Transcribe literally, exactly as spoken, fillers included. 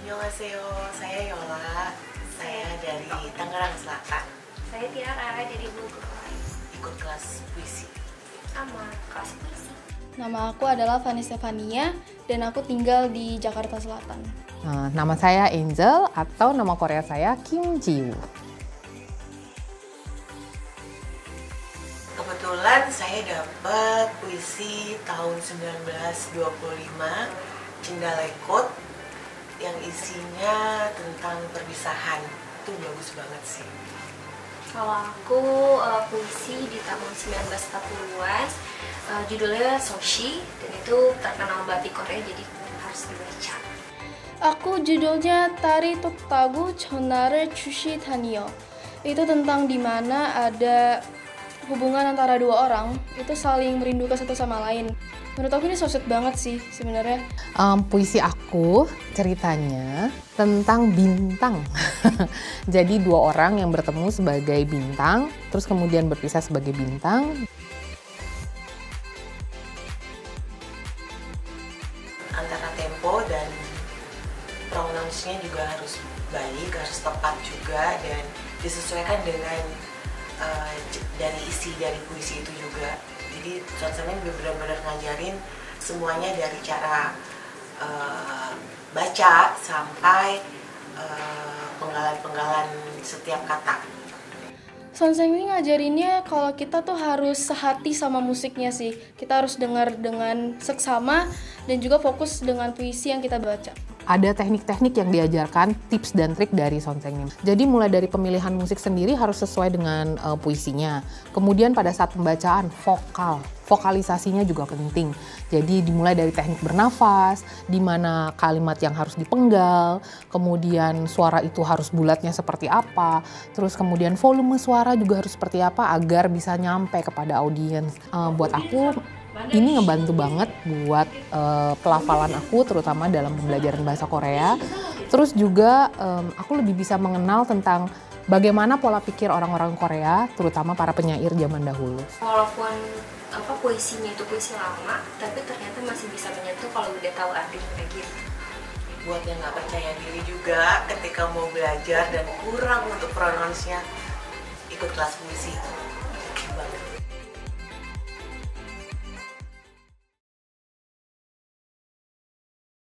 Annyeonghaseyo, saya Yola. Saya dari Tangerang Selatan. Saya Tiara dari Bogor. Ikut kelas puisi. Sama kelas puisi. Nama aku adalah Fanny Stefania dan aku tinggal di Jakarta Selatan. Nah, nama saya Angel atau nama Korea saya Kim Ji-woo. Kebetulan saya dapat puisi tahun sembilan belas dua puluh lima Cindalekot yang isinya tentang perpisahan. Itu bagus banget sih. Kalau aku uh, puisi di tahun sembilan belas empat puluhan, uh, judulnya Soshi, dan itu terkenal banget di Korea, jadi harus dibaca. Aku judulnya Tari Toktagu Chonare Chushi Tanyo. Itu tentang dimana ada hubungan antara dua orang itu saling merindukan satu sama lain. Menurut aku ini so sweet banget sih sebenarnya. Um, puisi aku ceritanya tentang bintang. Jadi dua orang yang bertemu sebagai bintang, terus kemudian berpisah sebagai bintang. Antara tempo dan pronounce-nya juga harus baik, harus tepat juga, dan disesuaikan dengan uh, dari isi dari puisi itu juga. Jadi Sonsemin benar-benar ngajarin semuanya dari cara uh, baca sampai uh, penggalan-penggalan setiap kata. Sonseng ini ngajarinnya kalau kita tuh harus sehati sama musiknya sih. Kita harus dengar dengan seksama dan juga fokus dengan puisi yang kita baca. Ada teknik-teknik yang diajarkan, tips dan trik dari Sonsemin. Jadi mulai dari pemilihan musik sendiri harus sesuai dengan uh, puisinya. Kemudian pada saat pembacaan, vokal. Vokalisasinya juga penting. Jadi dimulai dari teknik bernafas, di mana kalimat yang harus dipenggal, kemudian suara itu harus bulatnya seperti apa, terus kemudian volume suara juga harus seperti apa agar bisa nyampe kepada audiens. Uh, buat aku, ini ngebantu banget buat uh, pelafalan aku, terutama dalam pembelajaran bahasa Korea. Terus juga um, aku lebih bisa mengenal tentang bagaimana pola pikir orang-orang Korea, terutama para penyair zaman dahulu. Walaupun apa puisinya itu puisi lama, tapi ternyata masih bisa menyentuh kalau udah tahu artinya kayak gitu. Buat yang nggak percaya diri juga ketika mau belajar dan kurang untuk pronounce-nya, ikut kelas puisi.